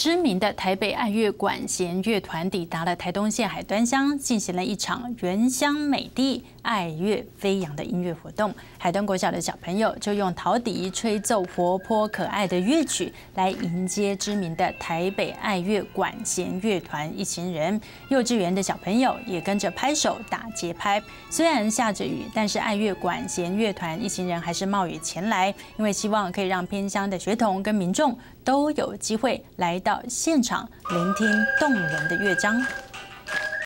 知名的台北爱乐管弦乐团抵达了台东县海端乡，进行了一场原乡美地、爱乐飞扬的音乐活动。海端国小的小朋友就用陶笛吹奏活泼可爱的乐曲，来迎接知名的台北爱乐管弦乐团一行人。幼稚园的小朋友也跟着拍手打节拍。虽然下着雨，但是爱乐管弦乐团一行人还是冒雨前来，因为希望可以让偏乡的学童跟民众都有机会来到现场聆听动人的乐章。